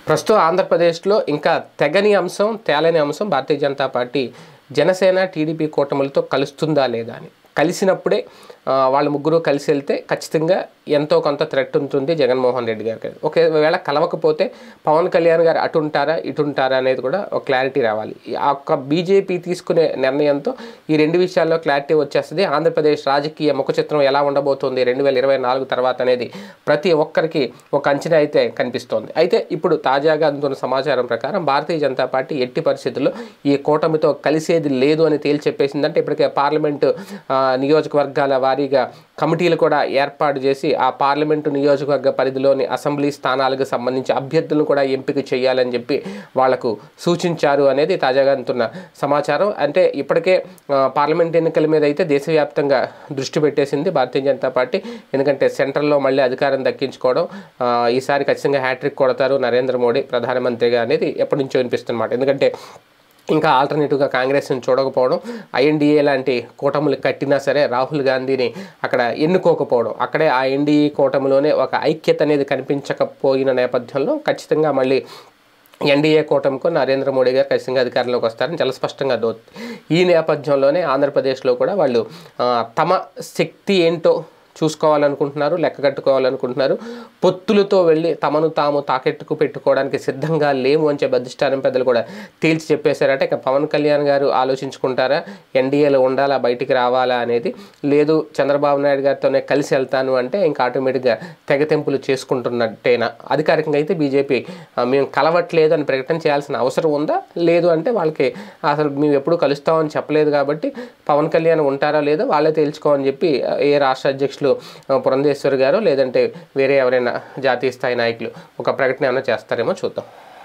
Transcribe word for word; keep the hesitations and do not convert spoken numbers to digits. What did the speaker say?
ప్రస్తుతం ఆంధ్రప్రదేశ్లో ఇంకా తెగని అంశం, తేలని అంశం భారతీయ జనతా పార్టీ జనసేన టీడీపీ కూటములతో కలుస్తుందా లేదా అని. కలిసినప్పుడే వాళ్ళ ముగ్గురు కలిసి వెళ్తే ఖచ్చితంగా ఎంతో కొంత థ్రెట్ ఉంటుంది జగన్మోహన్ రెడ్డి గారికి. ఒకవేళ కలవకపోతే పవన్ కళ్యాణ్ గారు అటు ఉంటారా ఇటు ఉంటారా అనేది కూడా ఒక క్లారిటీ రావాలి. ఆ ఒక్క బీజేపీ తీసుకునే నిర్ణయంతో ఈ రెండు విషయాల్లో క్లారిటీ వచ్చేస్తుంది. ఆంధ్రప్రదేశ్ రాజకీయ ముఖ చిత్రం ఎలా ఉండబోతుంది రెండు వేల ఇరవై నాలుగు తర్వాత అనేది ప్రతి ఒక్కరికి ఒక అంచనా అయితే కనిపిస్తోంది. అయితే ఇప్పుడు తాజాగా అందుతున్న సమాచారం ప్రకారం భారతీయ జనతా పార్టీ ఎట్టి పరిస్థితుల్లో ఈ కూటమితో కలిసేది లేదు అని తేల్చి చెప్పేసిందంటే ఇప్పటికే పార్లమెంటు నియోజకవర్గాల వారీగా కమిటీలు కూడా ఏర్పాటు చేసి ఆ పార్లమెంటు నియోజకవర్గ పరిధిలోని అసెంబ్లీ స్థానాలకు సంబంధించి అభ్యర్థులను కూడా ఎంపిక చేయాలని చెప్పి వాళ్లకు సూచించారు అనేది తాజాగా అందుతున్న సమాచారం. అంటే ఇప్పటికే పార్లమెంట్ ఎన్నికల మీద అయితే దేశవ్యాప్తంగా దృష్టి పెట్టేసింది భారతీయ జనతా పార్టీ. ఎందుకంటే సెంట్రల్లో మళ్ళీ అధికారం దక్కించుకోవడం, ఈసారి ఖచ్చితంగా హ్యాట్రిక్ కొడతారు నరేంద్ర మోడీ ప్రధానమంత్రిగా అనేది ఎప్పటి నుంచో వినిపిస్తున్నమాట. ఎందుకంటే ఇంకా ఆల్టర్నేటివ్గా కాంగ్రెస్ని చూడకపోవడం, ఐఎన్డీఏ లాంటి కూటములు కట్టినా సరే రాహుల్ గాంధీని అక్కడ ఎన్నుకోకపోవడం, అక్కడే ఆ ఎన్డీఏ కూటమిలోనే ఒక ఐక్యత అనేది కనిపించకపోయిన నేపథ్యంలో ఖచ్చితంగా మళ్ళీ ఎన్డీఏ కూటమికు నరేంద్ర మోడీ గారు ఖచ్చితంగా అధికారంలోకి వస్తారని చాలా స్పష్టంగా దోతుంది. ఈ నేపథ్యంలోనే ఆంధ్రప్రదేశ్లో కూడా వాళ్ళు తమ శక్తి ఏంటో చూసుకోవాలనుకుంటున్నారు, లెక్క కట్టుకోవాలనుకుంటున్నారు. పొత్తులతో వెళ్ళి తమను తాము తాకెట్టుకు పెట్టుకోవడానికి సిద్ధంగా లేము అని చెప్పి అధిష్టానం పెద్దలు కూడా తేల్చి చెప్పేశారట. ఇక పవన్ కళ్యాణ్ గారు ఆలోచించుకుంటారా ఎన్డీఏలో ఉండాలా బయటికి రావాలా అనేది, లేదు చంద్రబాబు నాయుడు గారితోనే కలిసి వెళ్తాను అంటే ఇంకా ఆటోమేటిక్గా తెగతెంపులు చేసుకుంటున్నట్టేనా. అధికారికంగా అయితే బీజేపీ మేము కలవట్లేదు అని ప్రకటన చేయాల్సిన అవసరం ఉందా, లేదు అంటే వాళ్ళకి అసలు మేము ఎప్పుడు కలుస్తామని చెప్పలేదు కాబట్టి పవన్ కళ్యాణ్ ఉంటారా లేదో వాళ్ళే తేల్చుకోమని చెప్పి ఏ రాష్ట్ర అధ్యక్షులు పురంధేశ్వర్ గారు లేదంటే వేరే ఎవరైనా జాతీయ స్థాయి నాయకులు ఒక ప్రకటన ఏమైనా చేస్తారేమో చూద్దాం.